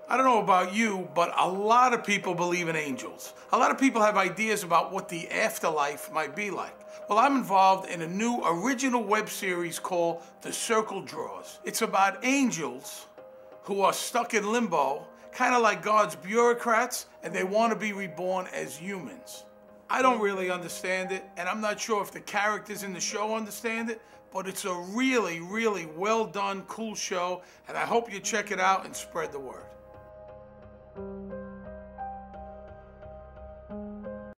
I don't know about you, but a lot of people believe in angels. A lot of people have ideas about what the afterlife might be like. Well, I'm involved in a new original web series called The Circledrawers. It's about angels who are stuck in limbo, kind of like God's bureaucrats, and they want to be reborn as humans. I don't really understand it, and I'm not sure if the characters in the show understand it, but it's a really, really well done, cool show, and I hope you check it out and spread the word.